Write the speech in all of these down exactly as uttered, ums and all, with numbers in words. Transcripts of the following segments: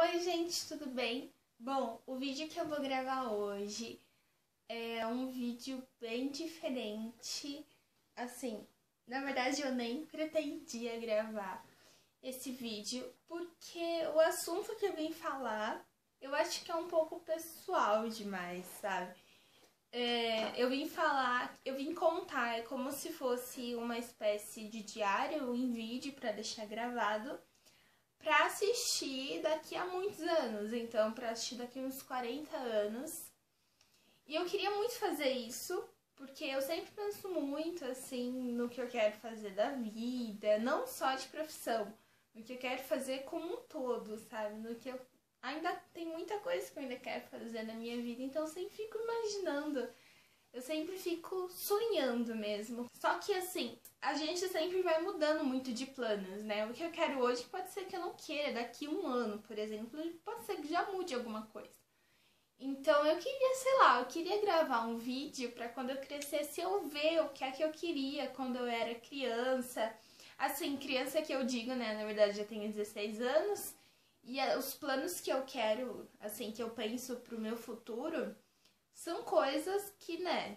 Oi gente, tudo bem? Bom, o vídeo que eu vou gravar hoje é um vídeo bem diferente. Assim, na verdade eu nem pretendia gravar esse vídeo porque o assunto que eu vim falar eu acho que é um pouco pessoal demais, sabe? É, eu vim falar, eu vim contar, é como se fosse uma espécie de diário em vídeo para deixar gravado pra assistir daqui a muitos anos, então pra assistir daqui a uns quarenta anos. E eu queria muito fazer isso, porque eu sempre penso muito assim no que eu quero fazer da vida, não só de profissão, no que eu quero fazer como um todo, sabe? No que eu ainda tem muita coisa que eu ainda quero fazer na minha vida, então eu sempre fico imaginando. Eu sempre fico sonhando mesmo. Só que assim, a gente sempre vai mudando muito de planos, né? O que eu quero hoje pode ser que eu não queira daqui a um ano, por exemplo. Pode ser que já mude alguma coisa. Então eu queria, sei lá, eu queria gravar um vídeo pra quando eu crescesse eu ver o que é que eu queria quando eu era criança. Assim, criança que eu digo, né? Na verdade já tenho dezesseis anos. E os planos que eu quero, assim, que eu penso pro meu futuro são coisas que, né,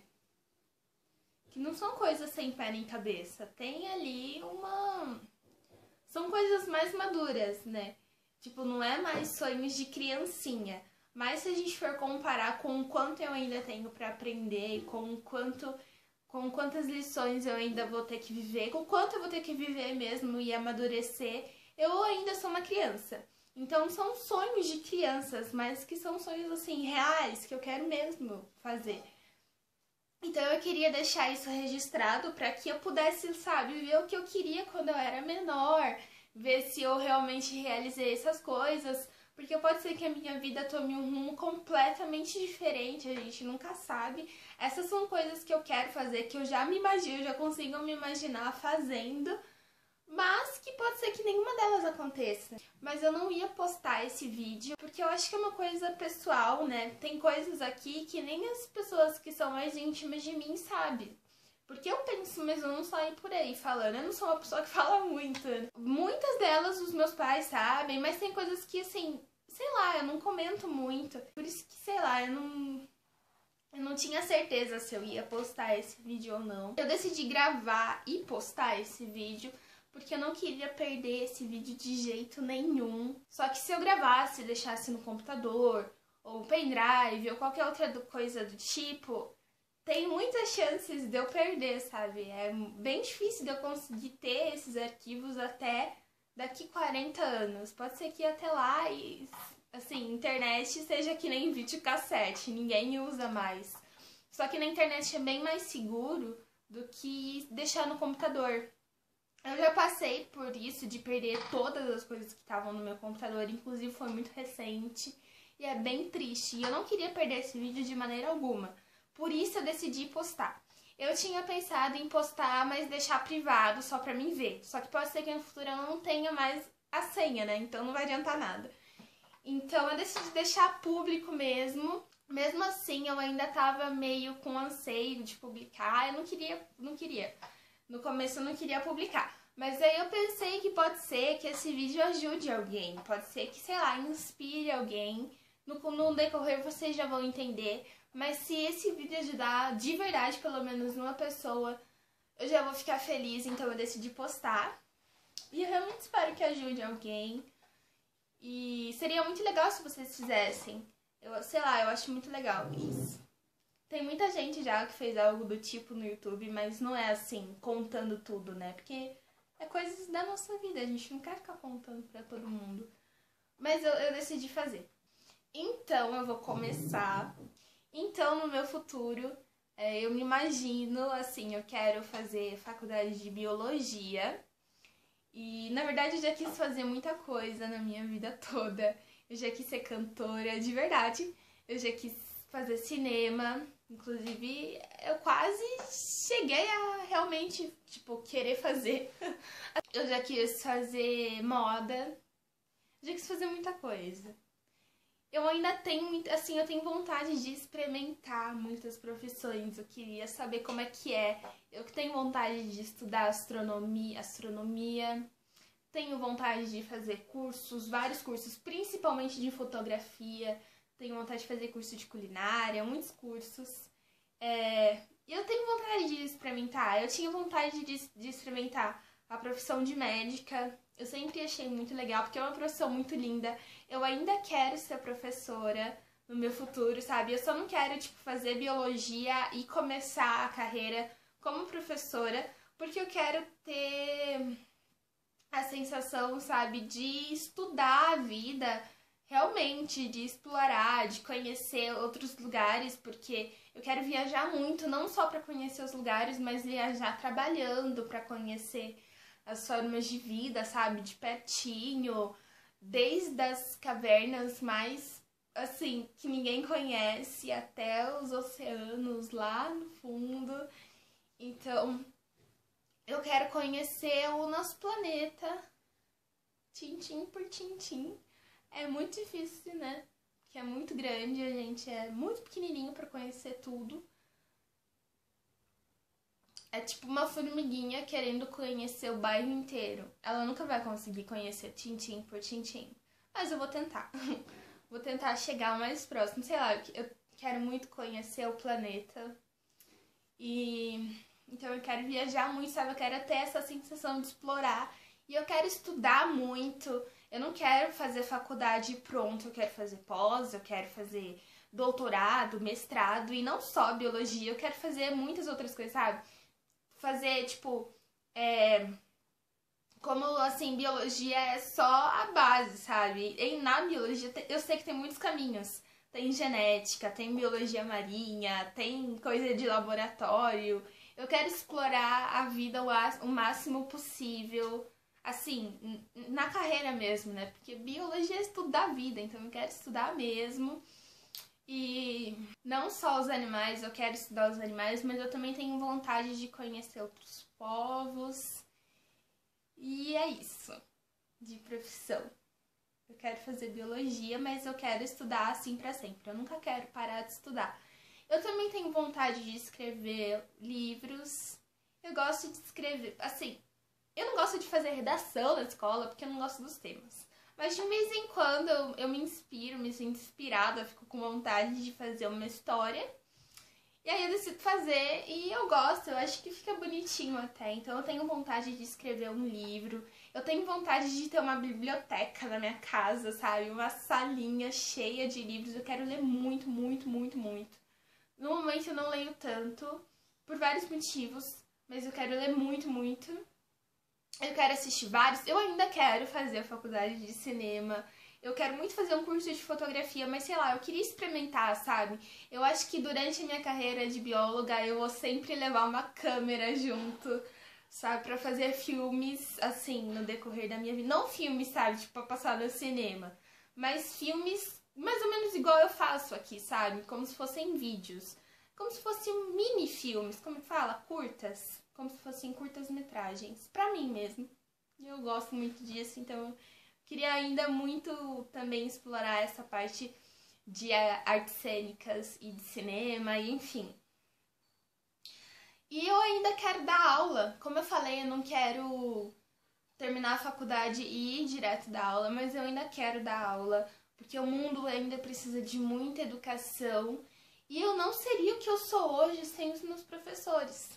que não são coisas sem pé nem cabeça. Tem ali uma... São coisas mais maduras, né? Tipo, não é mais sonhos de criancinha. Mas se a gente for comparar com o quanto eu ainda tenho pra aprender, com o quanto... com quantas lições eu ainda vou ter que viver, com o quanto eu vou ter que viver mesmo e amadurecer, eu ainda sou uma criança. Então são sonhos de crianças, mas que são sonhos assim reais, que eu quero mesmo fazer. Então eu queria deixar isso registrado para que eu pudesse, sabe, ver o que eu queria quando eu era menor, ver se eu realmente realizei essas coisas, porque pode ser que a minha vida tome um rumo completamente diferente, a gente nunca sabe. Essas são coisas que eu quero fazer, que eu já me imagino, eu já consigo me imaginar fazendo, mas que pode ser que nenhuma delas aconteça. Mas eu não ia postar esse vídeo, porque eu acho que é uma coisa pessoal, né? Tem coisas aqui que nem as pessoas que são mais íntimas de mim sabem. Porque eu penso, mas eu não saio por aí falando. Eu não sou uma pessoa que fala muito. Muitas delas os meus pais sabem, mas tem coisas que, assim, sei lá, eu não comento muito. Por isso que, sei lá, eu não... Eu não tinha certeza se eu ia postar esse vídeo ou não. Eu decidi gravar e postar esse vídeo porque eu não queria perder esse vídeo de jeito nenhum. Só que se eu gravasse e deixasse no computador, ou pendrive, ou qualquer outra coisa do tipo, tem muitas chances de eu perder, sabe? É bem difícil de eu conseguir ter esses arquivos até daqui quarenta anos. Pode ser que até lá, e, assim, internet seja que nem videocassete, ninguém usa mais. Só que na internet é bem mais seguro do que deixar no computador. Eu já passei por isso, de perder todas as coisas que estavam no meu computador, inclusive foi muito recente, e é bem triste. E eu não queria perder esse vídeo de maneira alguma, por isso eu decidi postar. Eu tinha pensado em postar, mas deixar privado, só pra mim ver. Só que pode ser que no futuro eu não tenha mais a senha, né? Então não vai adiantar nada. Então eu decidi deixar público mesmo. Mesmo assim, eu ainda tava meio com anseio de publicar, eu não queria, não queria. No começo eu não queria publicar, mas aí eu pensei que pode ser que esse vídeo ajude alguém, pode ser que, sei lá, inspire alguém, no, no decorrer vocês já vão entender, mas se esse vídeo ajudar de verdade, pelo menos uma pessoa, eu já vou ficar feliz, então eu decidi postar, e eu realmente espero que ajude alguém, e seria muito legal se vocês fizessem, eu, sei lá, eu acho muito legal isso. Tem muita gente já que fez algo do tipo no YouTube, mas não é assim, contando tudo, né? Porque é coisas da nossa vida, a gente não quer ficar contando pra todo mundo. Mas eu, eu decidi fazer. Então, eu vou começar. Então, no meu futuro, é, eu me imagino, assim, eu quero fazer faculdade de biologia. E, na verdade, eu já quis fazer muita coisa na minha vida toda. Eu já quis ser cantora, de verdade. Eu já quis fazer cinema. Inclusive, eu quase cheguei a realmente, tipo, querer fazer. Eu já quis fazer moda. Já quis fazer muita coisa. Eu ainda tenho, assim, eu tenho vontade de experimentar muitas profissões. Eu queria saber como é que é. Eu tenho vontade de estudar astronomia, astronomia. tenho vontade de fazer cursos, vários cursos, principalmente de fotografia. Tenho vontade de fazer curso de culinária, muitos cursos. É, eu tenho vontade de experimentar. Eu tinha vontade de, de experimentar a profissão de médica. Eu sempre achei muito legal, porque é uma profissão muito linda. Eu ainda quero ser professora no meu futuro, sabe? Eu só não quero, tipo, fazer biologia e começar a carreira como professora, porque eu quero ter a sensação, sabe, de estudar a vida, realmente, de explorar, de conhecer outros lugares, porque eu quero viajar muito, não só para conhecer os lugares, mas viajar trabalhando, para conhecer as formas de vida, sabe, de pertinho, desde as cavernas mais, assim, que ninguém conhece, até os oceanos lá no fundo. Então, eu quero conhecer o nosso planeta, tintim por tintim. É muito difícil, né? Porque é muito grande, a gente é muito pequenininho para conhecer tudo. É tipo uma formiguinha querendo conhecer o bairro inteiro. Ela nunca vai conseguir conhecer tintim por tintim. Mas eu vou tentar. Vou tentar chegar o mais próximo. Sei lá, eu quero muito conhecer o planeta. E então eu quero viajar muito, sabe? Eu quero ter essa sensação de explorar. E eu quero estudar muito. Eu não quero fazer faculdade pronto. Eu quero fazer pós, eu quero fazer doutorado, mestrado. E não só biologia. Eu quero fazer muitas outras coisas, sabe? Fazer, tipo, é, como, assim, biologia é só a base, sabe? E na biologia, eu sei que tem muitos caminhos. Tem genética, tem biologia marinha, tem coisa de laboratório. Eu quero explorar a vida o máximo possível, assim, na carreira mesmo, né? Porque biologia é estudo da vida, então eu quero estudar mesmo. E não só os animais, eu quero estudar os animais, mas eu também tenho vontade de conhecer outros povos. E é isso, de profissão. Eu quero fazer biologia, mas eu quero estudar assim pra sempre. Eu nunca quero parar de estudar. Eu também tenho vontade de escrever livros. Eu gosto de escrever, assim, eu não gosto de fazer redação na escola, porque eu não gosto dos temas. Mas de vez em quando eu, eu me inspiro, me sinto inspirada, fico com vontade de fazer uma história. E aí eu decido fazer e eu gosto, eu acho que fica bonitinho até. Então eu tenho vontade de escrever um livro. Eu tenho vontade de ter uma biblioteca na minha casa, sabe? Uma salinha cheia de livros. Eu quero ler muito, muito, muito, muito. No momento eu não leio tanto, por vários motivos. Mas eu quero ler muito, muito. Eu quero assistir vários. Eu ainda quero fazer a faculdade de cinema. Eu quero muito fazer um curso de fotografia, mas sei lá, eu queria experimentar, sabe? Eu acho que durante a minha carreira de bióloga eu vou sempre levar uma câmera junto, sabe? Pra fazer filmes, assim, no decorrer da minha vida. Não filmes, sabe? Tipo, pra passar no cinema. Mas filmes mais ou menos igual eu faço aqui, sabe? Como se fossem vídeos. Como se fossem mini filmes, como que fala? Curtas. Como se fossem curtas-metragens. Pra mim mesmo. Eu gosto muito disso, então eu queria ainda muito também explorar essa parte de artes cênicas e de cinema, e enfim. E eu ainda quero dar aula. Como eu falei, eu não quero terminar a faculdade e ir direto dar aula, mas eu ainda quero dar aula, porque o mundo ainda precisa de muita educação. E eu não seria o que eu sou hoje sem os meus professores.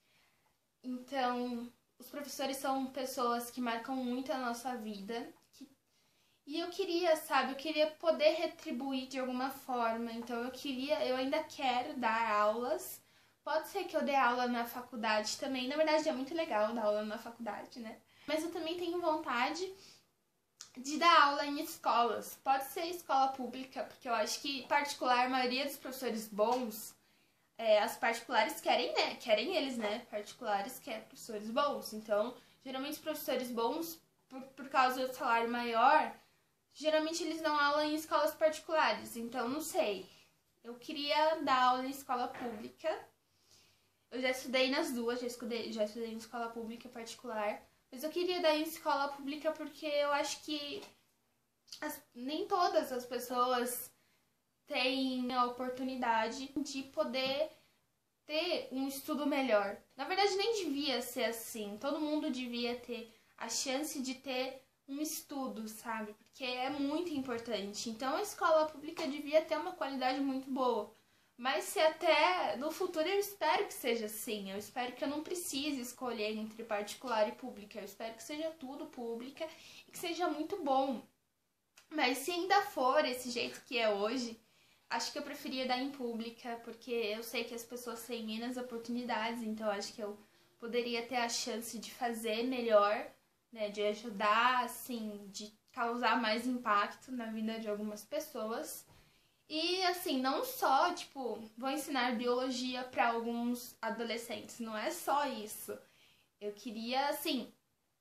Então, os professores são pessoas que marcam muito a nossa vida. Que... E eu queria, sabe, eu queria poder retribuir de alguma forma. Então, eu queria, eu ainda quero dar aulas. Pode ser que eu dê aula na faculdade também. Na verdade, é muito legal dar aula na faculdade, né? Mas eu também tenho vontade de dar aula em escolas. Pode ser escola pública, porque eu acho que particular, a maioria dos professores bons... É, as particulares querem, né? Querem eles, né? Particulares querem professores bons. Então, geralmente os professores bons, por, por causa do salário maior, geralmente eles dão aula em escolas particulares. Então, não sei. Eu queria dar aula em escola pública. Eu já estudei nas duas, já estudei, já estudei em escola pública e particular. Mas eu queria dar em escola pública porque eu acho que as, nem todas as pessoas tem a oportunidade de poder ter um estudo melhor. Na verdade, nem devia ser assim. Todo mundo devia ter a chance de ter um estudo, sabe? Porque é muito importante. Então a escola pública devia ter uma qualidade muito boa. Mas se até no futuro eu espero que seja assim, eu espero que eu não precise escolher entre particular e pública, eu espero que seja tudo pública e que seja muito bom. Mas se ainda for esse jeito que é hoje, acho que eu preferia dar em pública, porque eu sei que as pessoas têm menos oportunidades, então acho que eu poderia ter a chance de fazer melhor, né, de ajudar, assim, de causar mais impacto na vida de algumas pessoas. E, assim, não só, tipo, vou ensinar biologia para alguns adolescentes, não é só isso. Eu queria, assim,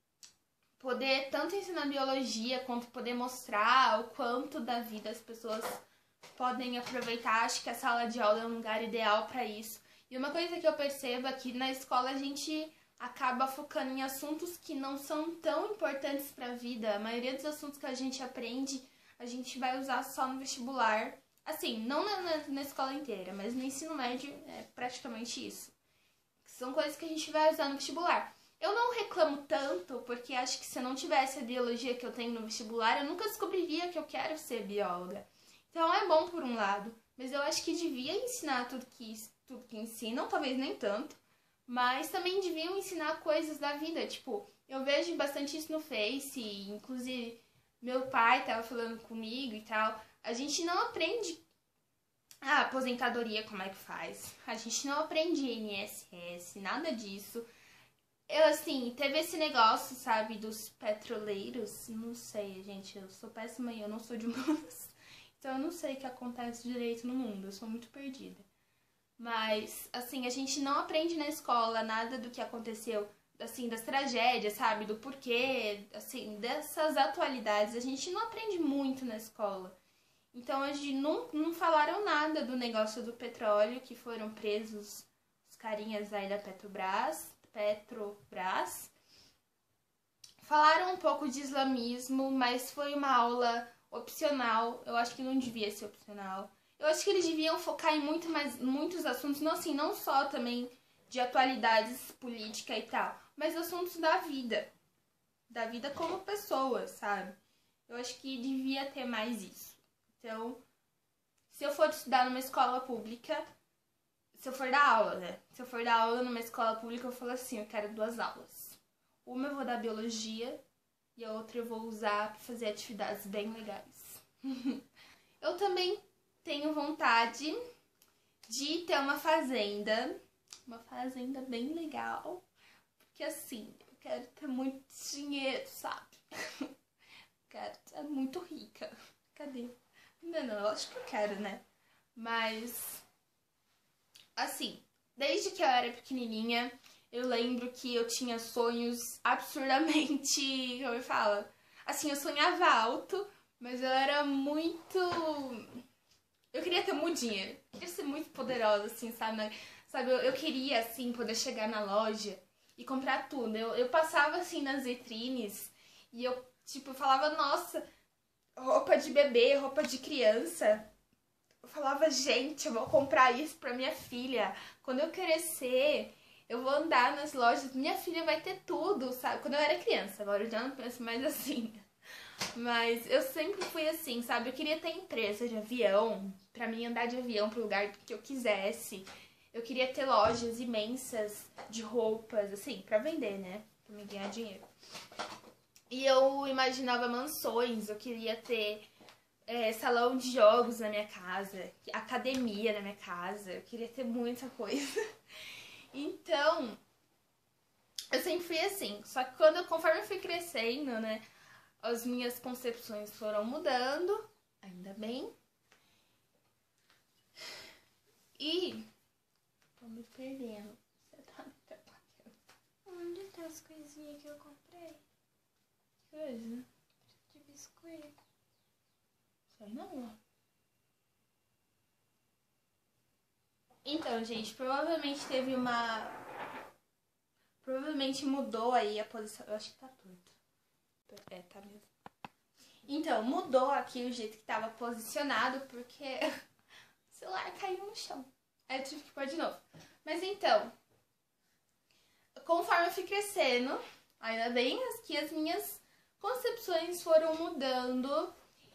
poder tanto ensinar biologia quanto poder mostrar o quanto da vida as pessoas podem aproveitar. Acho que a sala de aula é um lugar ideal para isso. E uma coisa que eu percebo é que na escola a gente acaba focando em assuntos que não são tão importantes para a vida. A maioria dos assuntos que a gente aprende, a gente vai usar só no vestibular. Assim, não na, na, na escola inteira, mas no ensino médio é praticamente isso. São coisas que a gente vai usar no vestibular. Eu não reclamo tanto, porque acho que se eu não tivesse a biologia que eu tenho no vestibular, eu nunca descobriria que eu quero ser bióloga. Então é bom por um lado, mas eu acho que devia ensinar tudo que, tudo que ensinam, talvez nem tanto, mas também deviam ensinar coisas da vida. Tipo, eu vejo bastante isso no Face, inclusive meu pai tava falando comigo e tal. A gente não aprende a aposentadoria, como é que faz. A gente não aprende I N S S, nada disso. Eu, assim, teve esse negócio, sabe, dos petroleiros. Não sei, gente, eu sou péssima e eu não sou de humanas. Então eu não sei o que acontece direito no mundo, eu sou muito perdida. Mas, assim, a gente não aprende na escola nada do que aconteceu, assim, das tragédias, sabe, do porquê, assim, dessas atualidades. A gente não aprende muito na escola. Então, a gente não, não falaram nada do negócio do petróleo, que foram presos os carinhas aí da Petrobras, Petrobras. Falaram um pouco de islamismo, mas foi uma aula opcional. Eu acho que não devia ser opcional. Eu acho que eles deviam focar em muito mais, muitos assuntos, não assim, não só também de atualidades política e tal, mas assuntos da vida. Da vida como pessoa, sabe? Eu acho que devia ter mais isso. Então, se eu for estudar numa escola pública, se eu for dar aula, né? Se eu for dar aula numa escola pública, eu falo assim, eu quero duas aulas. Uma eu vou dar biologia e a outra eu vou usar para fazer atividades bem legais. Eu também tenho vontade de ter uma fazenda, uma fazenda bem legal, porque assim, eu quero ter muito dinheiro, sabe? Eu quero ser muito rica. Cadê? Não, não, eu acho que eu quero, né? Mas, assim, desde que eu era pequenininha, eu lembro que eu tinha sonhos absurdamente, como eu falo? Assim, eu sonhava alto, mas eu era muito... Eu queria ter muito dinheiro, eu queria ser muito poderosa, assim, sabe? Sabe, eu, eu queria, assim, poder chegar na loja e comprar tudo. Eu, eu passava, assim, nas vitrines e eu, tipo, falava, nossa... roupa de bebê, roupa de criança. Eu falava, gente, eu vou comprar isso pra minha filha. Quando eu crescer, eu vou andar nas lojas, minha filha vai ter tudo, sabe? Quando eu era criança, agora eu já não penso mais assim. Mas eu sempre fui assim, sabe? Eu queria ter empresa de avião, pra mim andar de avião pro lugar que eu quisesse. Eu queria ter lojas imensas de roupas, assim, pra vender, né? Pra me ganhar dinheiro. E eu imaginava mansões, eu queria ter é, salão de jogos na minha casa, academia na minha casa, eu queria ter muita coisa. Então, eu sempre fui assim, só que quando, conforme eu fui crescendo, né, as minhas concepções foram mudando, ainda bem. E tô me perdendo. Você tá me atrapalhando. Onde tá as coisinhas que eu comprei? Coisa. De biscoito. Sei não. Então, gente, provavelmente teve uma... Provavelmente mudou aí a posição... Eu acho que tá torto. É, tá mesmo. Então, mudou aqui o jeito que tava posicionado, porque o celular caiu no chão. Aí eu tive que pôr de novo. Mas então, conforme eu fui crescendo, Ainda bem que as minhas concepções foram mudando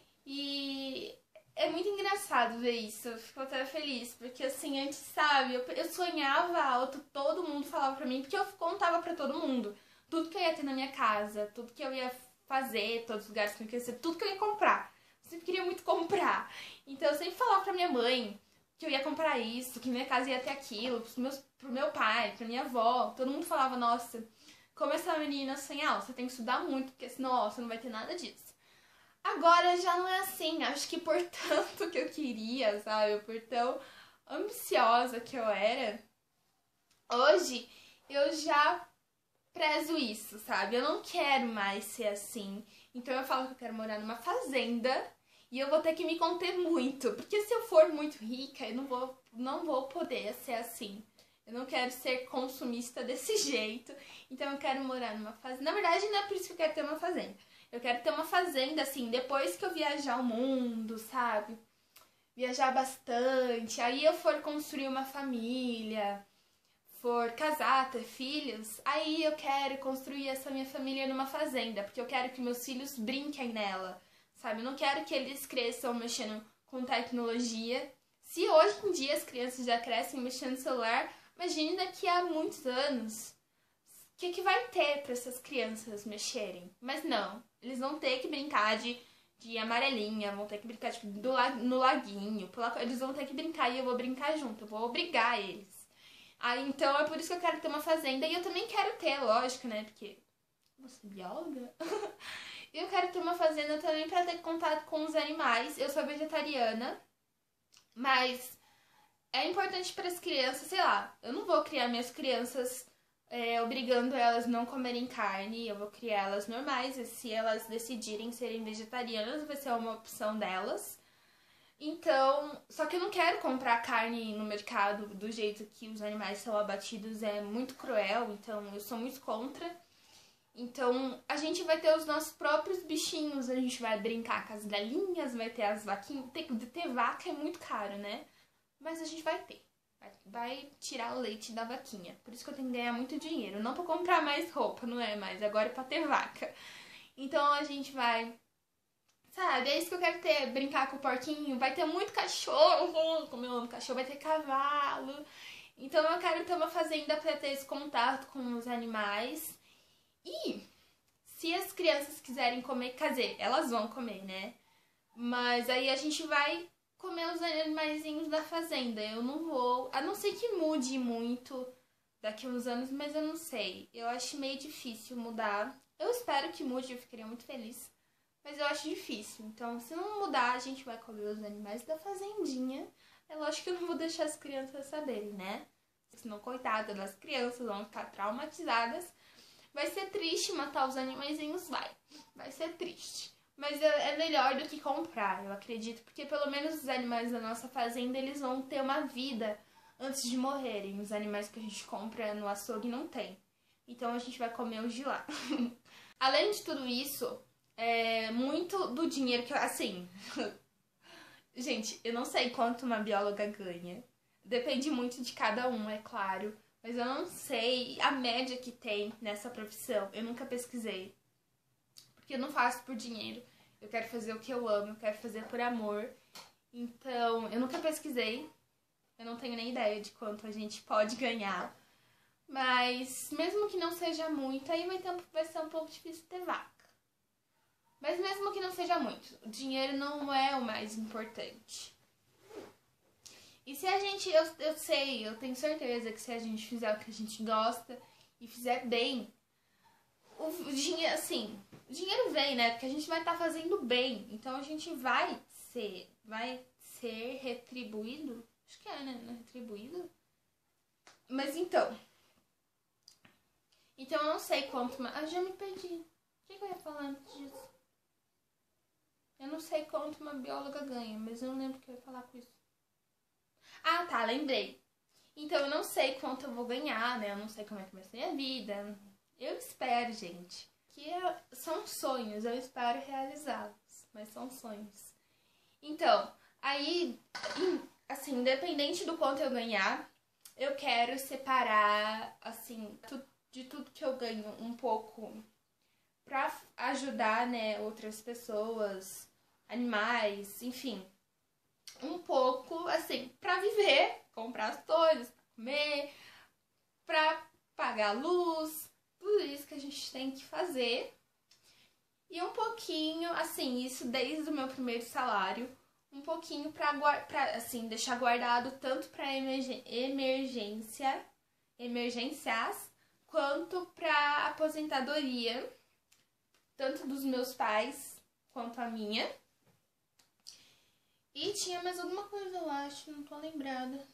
e é muito engraçado ver isso. Eu fico até feliz, porque assim, antes, sabe, eu, eu sonhava alto, todo mundo falava pra mim, porque eu contava pra todo mundo tudo que eu ia ter na minha casa, tudo que eu ia fazer, todos os lugares que eu queria ser, tudo que eu ia comprar. Eu sempre queria muito comprar. Então eu sempre falava pra minha mãe que eu ia comprar isso, que minha casa ia ter aquilo, pros meus, pro meu pai, pra minha avó. Todo mundo falava, nossa, como essa menina sonha alto, você tem que estudar muito, porque senão, ó, você não vai ter nada disso. Agora já não é assim, acho que por tanto que eu queria, sabe, por tão ambiciosa que eu era, hoje eu já prezo isso, sabe? Eu não quero mais ser assim. Então eu falo que eu quero morar numa fazenda e eu vou ter que me conter muito, porque se eu for muito rica, eu não vou, não vou poder ser assim. Eu não quero ser consumista desse jeito, então eu quero morar numa fazenda. Na verdade, não é por isso que eu quero ter uma fazenda. Eu quero ter uma fazenda, assim, depois que eu viajar o mundo, sabe? Viajar bastante, aí eu for construir uma família, for casar, ter filhos, aí eu quero construir essa minha família numa fazenda, porque eu quero que meus filhos brinquem nela, sabe? Eu não quero que eles cresçam mexendo com tecnologia. Se hoje em dia as crianças já crescem mexendo no celular, imagine daqui a muitos anos, o que, que vai ter para essas crianças mexerem? Mas não, eles vão ter que brincar de, de amarelinha, vão ter que brincar tipo, do, no laguinho, eles vão ter que brincar e eu vou brincar junto, eu vou obrigar eles. Aí, então é por isso que eu quero ter uma fazenda. E eu também quero ter, lógico, né? Porque eu sou bióloga. E eu quero ter uma fazenda também pra ter contato com os animais. Eu sou vegetariana. Mas é importante para as crianças, sei lá. Eu não vou criar minhas crianças é, obrigando elas a não comerem carne. Eu vou criar elas normais. E se elas decidirem serem vegetarianas, vai ser uma opção delas. Então, só que eu não quero comprar carne no mercado do jeito que os animais são abatidos, é muito cruel, então eu sou muito contra. Então, a gente vai ter os nossos próprios bichinhos, a gente vai brincar com as galinhas, vai ter as vaquinhas. Ter, ter vaca é muito caro, né? Mas a gente vai ter. Vai, vai tirar o leite da vaquinha. Por isso que eu tenho que ganhar muito dinheiro. Não pra comprar mais roupa, não é mais. Agora é pra ter vaca. Então, a gente vai... Sabe, é isso que eu quero ter, brincar com o porquinho, vai ter muito cachorro, como eu amo cachorro, vai ter cavalo. Então eu quero ter uma fazenda para ter esse contato com os animais. E se as crianças quiserem comer, quer dizer, elas vão comer, né? Mas aí a gente vai comer os animaizinhos da fazenda. Eu não vou, a não ser que mude muito daqui a uns anos, mas eu não sei. Eu acho meio difícil mudar. Eu espero que mude, eu ficaria muito feliz. Mas eu acho difícil. Então, se não mudar, a gente vai comer os animais da fazendinha. É lógico que eu não vou deixar as crianças saberem, né? Senão, coitada das crianças, vão ficar traumatizadas. Vai ser triste matar os animaizinhos, vai. Vai ser triste. Mas é melhor do que comprar, eu acredito. Porque pelo menos os animais da nossa fazenda, eles vão ter uma vida antes de morrerem. Os animais que a gente compra no açougue não tem. Então, a gente vai comer os de lá. Além de tudo isso... É, muito do dinheiro que eu... Assim... Gente, eu não sei quanto uma bióloga ganha. Depende muito de cada um, é claro. Mas eu não sei a média que tem nessa profissão. Eu nunca pesquisei. Porque eu não faço por dinheiro. Eu quero fazer o que eu amo, eu quero fazer por amor. Então, eu nunca pesquisei. Eu não tenho nem ideia de quanto a gente pode ganhar. Mas, mesmo que não seja muito, aí vai, ter, vai ser um pouco difícil ter vaca. Mas mesmo que não seja muito, o dinheiro não é o mais importante. E se a gente, eu, eu sei, eu tenho certeza que se a gente fizer o que a gente gosta e fizer bem, o, o dinheiro, assim, o dinheiro vem, né? Porque a gente vai estar tá fazendo bem. Então a gente vai ser, vai ser retribuído. Acho que é, né? Não é retribuído? Mas então. Então eu não sei quanto, mas eu já me perdi. O que, que eu ia falar antes disso? Eu não sei quanto uma bióloga ganha, mas eu não lembro o que eu ia falar com isso. Ah, tá, lembrei. Então, eu não sei quanto eu vou ganhar, né? Eu não sei como é que vai ser a minha vida. Eu espero, gente, que eu... são sonhos, eu espero realizá-los, mas são sonhos. Então, aí, assim, independente do quanto eu ganhar, eu quero separar, assim, de tudo que eu ganho um pouco pra ajudar, né, outras pessoas, animais, enfim. Um pouco, assim, pra viver, comprar as coisas, pra comer, pra pagar a luz, tudo isso que a gente tem que fazer. E um pouquinho, assim, isso desde o meu primeiro salário, um pouquinho pra, pra assim, deixar guardado tanto pra emergência, emergências, quanto pra aposentadoria, tanto dos meus pais quanto a minha. E tinha mais alguma coisa, eu acho, não tô lembrada.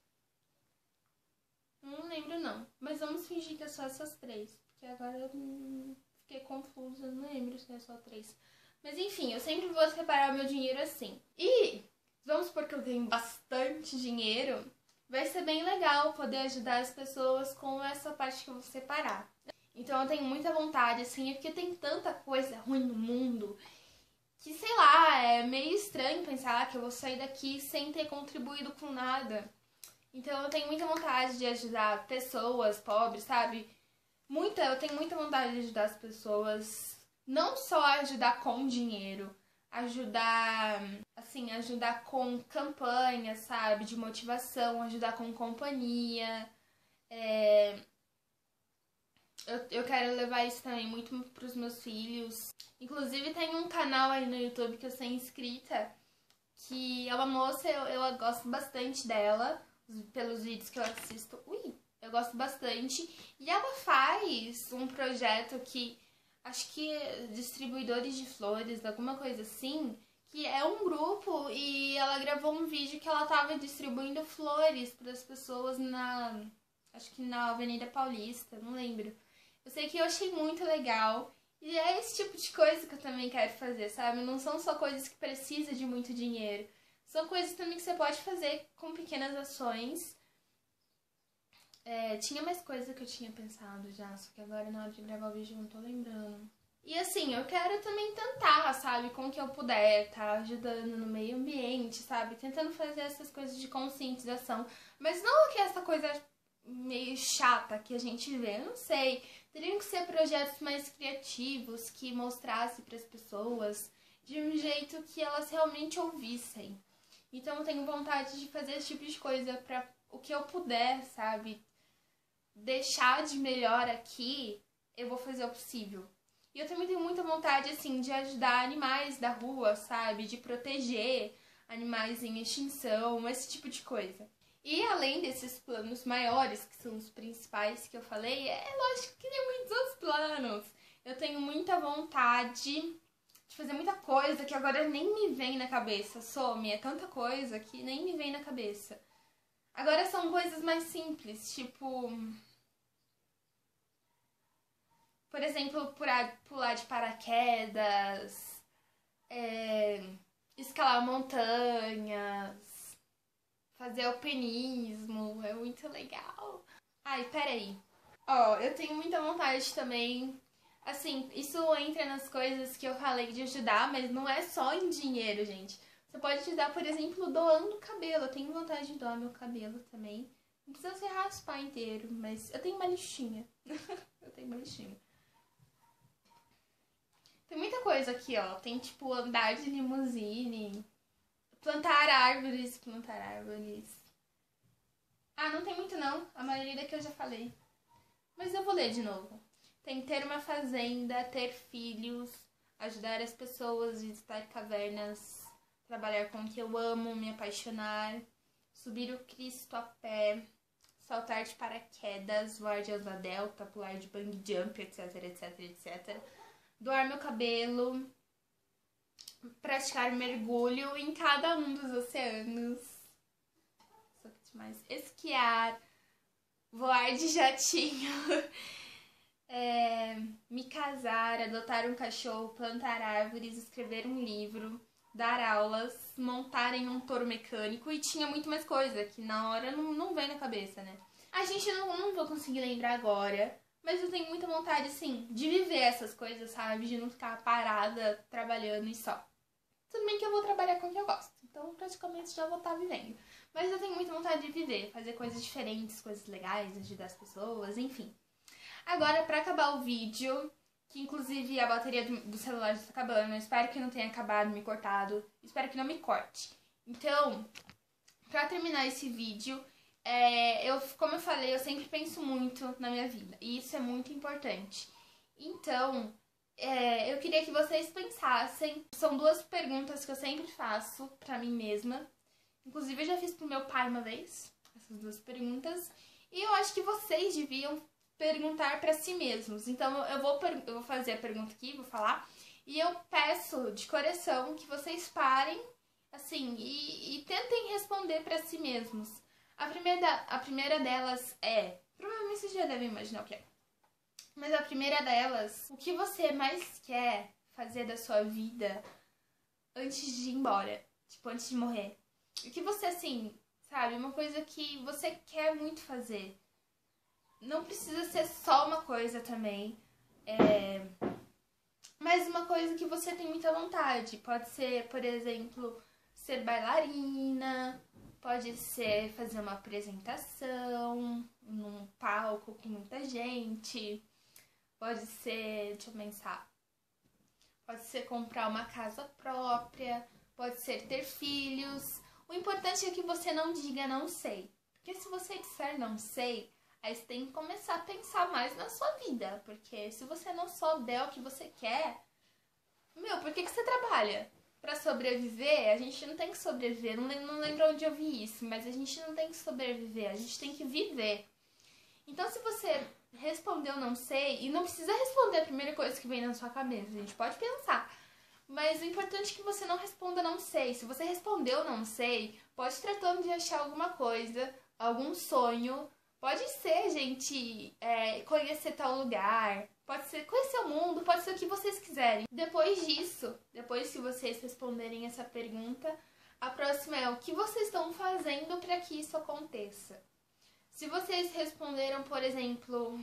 Não lembro, não. Mas vamos fingir que é só essas três. Porque agora eu fiquei confusa, não lembro se é só três. Mas enfim, eu sempre vou separar o meu dinheiro assim. E vamos supor que eu tenho bastante dinheiro. Vai ser bem legal poder ajudar as pessoas com essa parte que eu vou separar. Então eu tenho muita vontade, assim, é porque tem tanta coisa ruim no mundo que, sei lá, é meio estranho pensar que eu vou sair daqui sem ter contribuído com nada. Então eu tenho muita vontade de ajudar pessoas pobres, sabe? Muita, eu tenho muita vontade de ajudar as pessoas, não só ajudar com dinheiro, ajudar, assim, ajudar com campanha, sabe? De motivação, ajudar com companhia. É... Eu, eu quero levar isso também muito pros meus filhos. Inclusive tem um canal aí no YouTube que eu sou inscrita, que é uma moça, eu, eu gosto bastante dela, pelos vídeos que eu assisto. Ui, eu gosto bastante. E ela faz um projeto que, acho que é distribuidores de flores, alguma coisa assim, que é um grupo e ela gravou um vídeo que ela tava distribuindo flores para as pessoas na, acho que na Avenida Paulista, não lembro. Eu sei que eu achei muito legal. E é esse tipo de coisa que eu também quero fazer, sabe? Não são só coisas que precisam de muito dinheiro. São coisas também que você pode fazer com pequenas ações. É, tinha mais coisa que eu tinha pensado já, só que agora na hora de gravar o vídeo eu não tô lembrando. E assim, eu quero também tentar, sabe, com o que eu puder, tá ajudando no meio ambiente, sabe? Tentando fazer essas coisas de conscientização. Mas não que essa coisa meio chata que a gente vê, eu não sei. Teriam que ser projetos mais criativos, que mostrassem para as pessoas de um jeito que elas realmente ouvissem. Então eu tenho vontade de fazer esse tipo de coisa para o que eu puder, sabe? Deixar de melhor aqui, eu vou fazer o possível. E eu também tenho muita vontade, assim, de ajudar animais da rua, sabe? De proteger animais em extinção, esse tipo de coisa. E além desses planos maiores, que são os principais que eu falei, é lógico que tem muitos outros planos. Eu tenho muita vontade de fazer muita coisa que agora nem me vem na cabeça. Some, é tanta coisa que nem me vem na cabeça. Agora são coisas mais simples, tipo... Por exemplo, pular, pular de paraquedas, é, escalar montanhas, fazer alpinismo, é muito legal. Ai, peraí. Ó, eu tenho muita vontade também, assim, isso entra nas coisas que eu falei de ajudar, mas não é só em dinheiro, gente. Você pode ajudar, por exemplo, doando cabelo. Eu tenho vontade de doar meu cabelo também. Não precisa se raspar inteiro, mas eu tenho uma listinha. Eu tenho uma listinha. Tem muita coisa aqui, ó. Tem, tipo, andar de limusine, plantar árvores, plantar árvores. Ah, não tem muito, não. A maioria daqui eu já falei. Mas eu vou ler de novo. Tem ter uma fazenda, ter filhos, ajudar as pessoas, visitar cavernas, trabalhar com o que eu amo, me apaixonar, subir o Cristo a pé, saltar de paraquedas, voar de asa delta, pular de bungee jump, etc, etc, etcétera. Doar meu cabelo, praticar mergulho em cada um dos oceanos, só que demais, esquiar, voar de jatinho, é, me casar, adotar um cachorro, plantar árvores, escrever um livro, dar aulas, montar em um touro mecânico, e tinha muito mais coisa que na hora não, não vem na cabeça, né? A gente não, não vou conseguir lembrar agora. Mas eu tenho muita vontade, assim, de viver essas coisas, sabe? De não ficar parada, trabalhando e só. Tudo bem que eu vou trabalhar com o que eu gosto. Então, praticamente, já vou estar vivendo. Mas eu tenho muita vontade de viver, fazer coisas diferentes, coisas legais, ajudar as pessoas, enfim. Agora, pra acabar o vídeo, que inclusive a bateria do, do celular já tá acabando, eu espero que não tenha acabado, me cortado, espero que não me corte. Então, pra terminar esse vídeo, é, eu, como eu falei, eu sempre penso muito na minha vida, e isso é muito importante. Então, é, eu queria que vocês pensassem, são duas perguntas que eu sempre faço pra mim mesma, inclusive eu já fiz pro meu pai uma vez, essas duas perguntas, e eu acho que vocês deviam perguntar pra si mesmos. Então eu vou, eu vou fazer a pergunta aqui, vou falar, e eu peço de coração que vocês parem, assim, e, e tentem responder pra si mesmos. A primeira, a primeira delas é, provavelmente vocês já devem imaginar o que é, mas a primeira delas, o que você mais quer fazer da sua vida antes de ir embora, tipo, antes de morrer? O que você, assim, sabe, uma coisa que você quer muito fazer. Não precisa ser só uma coisa também, é... mas uma coisa que você tem muita vontade. Pode ser, por exemplo, ser bailarina, pode ser fazer uma apresentação num palco com muita gente, pode ser, deixa eu pensar, pode ser comprar uma casa própria, pode ser ter filhos. O importante é que você não diga não sei, porque se você disser não sei, aí você tem que começar a pensar mais na sua vida, porque se você não souber o que você quer, meu, por que que você trabalha? Pra sobreviver, a gente não tem que sobreviver, não, não lembro onde eu vi isso, mas a gente não tem que sobreviver, a gente tem que viver. Então se você respondeu não sei, e não precisa responder a primeira coisa que vem na sua cabeça, a gente pode pensar, mas o importante é que você não responda não sei. Se você respondeu não sei, pode ir tratando de achar alguma coisa, algum sonho. Pode ser, gente, é, conhecer tal lugar, pode ser conhecer o mundo, pode ser o que vocês quiserem. Depois disso, depois que vocês responderem essa pergunta, a próxima é o que vocês estão fazendo para que isso aconteça. Se vocês responderam, por exemplo,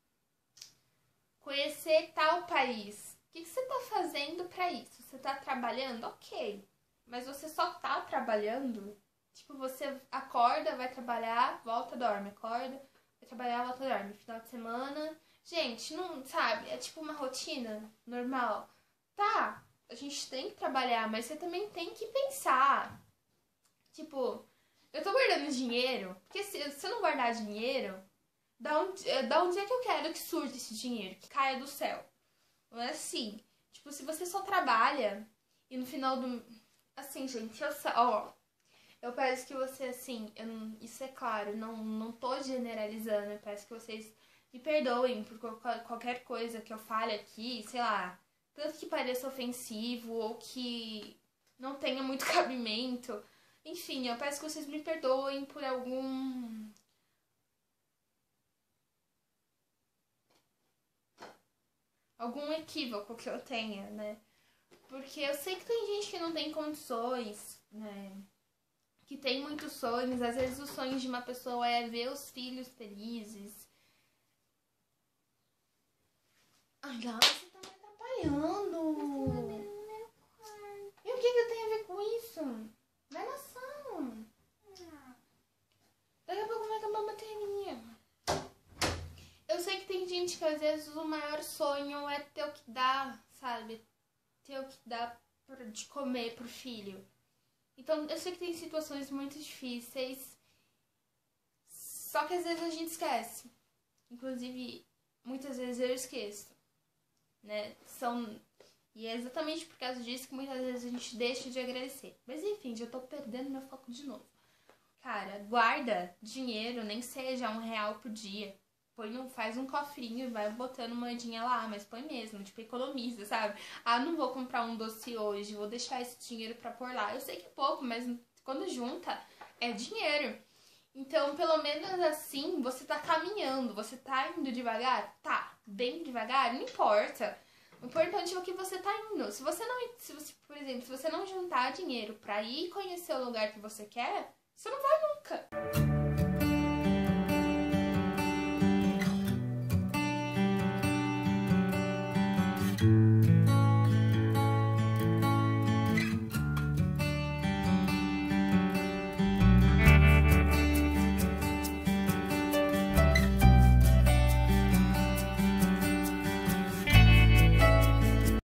conhecer tal país, o que, que você está fazendo para isso? Você está trabalhando? Ok, mas você só está trabalhando? Tipo, você acorda, vai trabalhar, volta, dorme. Acorda, vai trabalhar, volta, dorme. Final de semana. Gente, não, sabe? É tipo uma rotina normal. Tá, a gente tem que trabalhar, mas você também tem que pensar. Tipo, eu tô guardando dinheiro, porque se, se eu não guardar dinheiro, da onde, da onde é que eu quero que surja esse dinheiro? Que caia do céu. Não é assim. Tipo, se você só trabalha e no final do... Assim, gente, eu... Ó... Eu peço que você, assim, eu não, isso é claro, não, não tô generalizando, eu peço que vocês me perdoem por qualquer coisa que eu fale aqui, sei lá, tanto que pareça ofensivo ou que não tenha muito cabimento. Enfim, eu peço que vocês me perdoem por algum... algum equívoco que eu tenha, né? Porque eu sei que tem gente que não tem condições, né? Que tem muitos sonhos, às vezes os sonhos de uma pessoa é ver os filhos felizes. Ai, Gal, você tá me atrapalhando. E o que que eu tenho a ver com isso? Vai na sala. Daqui a pouco vai acabar a bateria. Eu sei que tem gente que às vezes o maior sonho é ter o que dar, sabe? Ter o que dar de comer pro filho. Então, eu sei que tem situações muito difíceis, só que às vezes a gente esquece. Inclusive, muitas vezes eu esqueço, né? São... E é exatamente por causa disso que muitas vezes a gente deixa de agradecer. Mas enfim, já tô perdendo meu foco de novo. Cara, guarda dinheiro, nem seja um real por dia. Põe um, faz um cofrinho e vai botando moedinha lá, mas põe mesmo, tipo, economiza, sabe? Ah, não vou comprar um doce hoje, vou deixar esse dinheiro pra pôr lá. Eu sei que é pouco, mas quando junta, é dinheiro. Então, pelo menos assim, você tá caminhando, você tá indo devagar? Tá, bem devagar, não importa. O importante é o que você tá indo. Se você não, se você, por exemplo, se você não juntar dinheiro pra ir conhecer o lugar que você quer, você não vai nunca.